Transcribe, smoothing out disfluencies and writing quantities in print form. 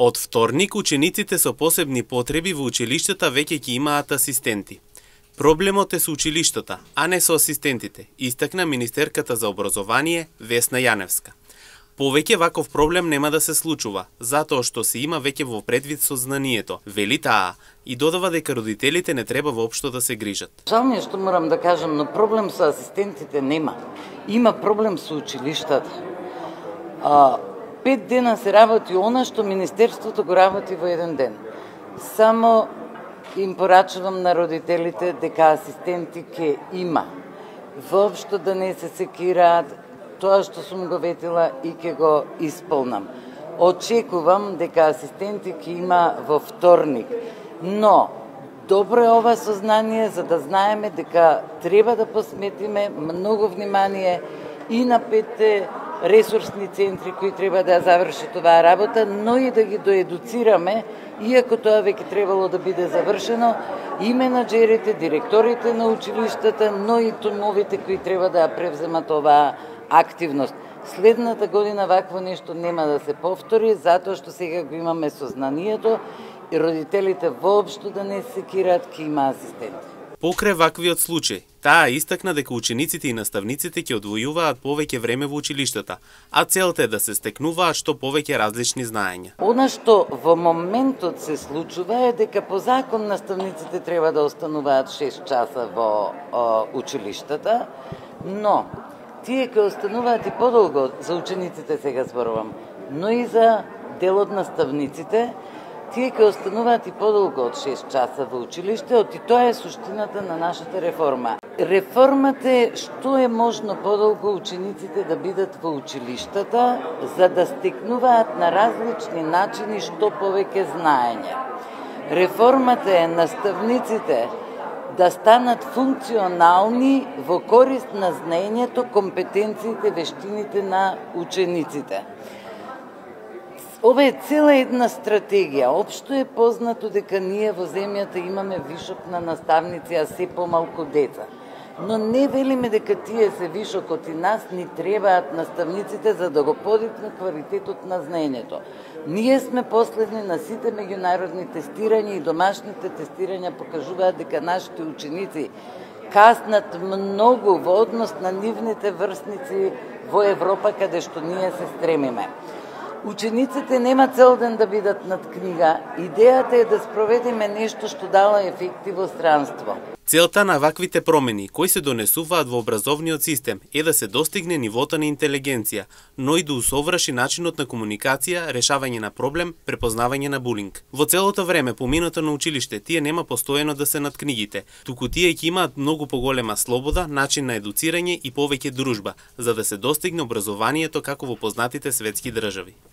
Од вторник, учениците со посебни потреби во училиштата веќе ќе имаат асистенти. Проблемот е со училиштата, а не со асистентите, истакна министерката за образование Весна Јаневска. Повеќе ваков проблем нема да се случува, затоа што се има веќе во предвид сознанието, вели таа, и додава дека родителите не треба воопшто да се грижат. Жал ми е што морам да кажам, но проблем со асистентите нема. Има проблем со училиштата. 5 дена се работи она што Министерството го работи во еден ден. Само им порачувам на родителите дека асистенти ќе има. Воопшто да не се секираат, тоа што сум го ветила и ќе го исполнам. Очекувам дека асистенти ќе има во вторник. Но, добро е ова сознание за да знаеме дека треба да посметиме многу внимание и на 5 ресурсни центри кои треба да заврши оваа работа, но и да ги доедуцираме, иако тоа веќе требало да биде завршено, и менаџерите, директорите на училиштата, но и тимовите кои треба да ја превземат оваа активност. Следната година вакво нешто нема да се повтори, затоа што сега го имаме сознанието и родителите воопшто да не се секираат, ќе има асистенти. Покрај ваквиот случај, таа истакна дека учениците и наставниците ќе одвојуваат повеќе време во училиштата, а целта е да се стекнуваат што повеќе различни знаења. Она што во моментот се случува е дека по закон наставниците треба да остануваат 6 часа во училиштата, но тие ќе остануваат и подолго, за учениците сега зборувам, но и за дел од наставниците, тие ќе остануваат и подолго од 6 часа во училиштето, и тоа е суштината на нашата реформа. Реформата е што е можно подолго учениците да бидат во училиштата, за да стекнуваат на различни начини што повеќе знаење. Реформата е наставниците да станат функционални во корист на знаењето, компетенциите, вештините на учениците. Ова е цела една стратегија. Општо е познато дека ние во земјата имаме вишок на наставници, а се помалку деца. Но не велиме дека тие се вишокот и нас ни требаат наставниците за да го подигне квалитетот на знаењето. Ние сме последни на сите меѓународни тестирања и домашните тестирања покажуваат дека нашите ученици каснат многу во однос на нивните врсници во Европа, каде што ние се стремиме. Учениците нема цел ден да бидат над книга. Идејата е да спроведеме нешто што дава ефекти во странство. Целта на ваквите промени, кои се донесуваат во образовниот систем, е да се достигне нивото на интелигенција, но и да усоврши начинот на комуникација, решавање на проблем, препознавање на булинг. Во целото време, поминото на училиште, тие нема постојано да се над книгите, туку тие ќе имаат многу поголема слобода, начин на едуцирање и повеќе дружба, за да се достигне образованието како во познатите светски држави.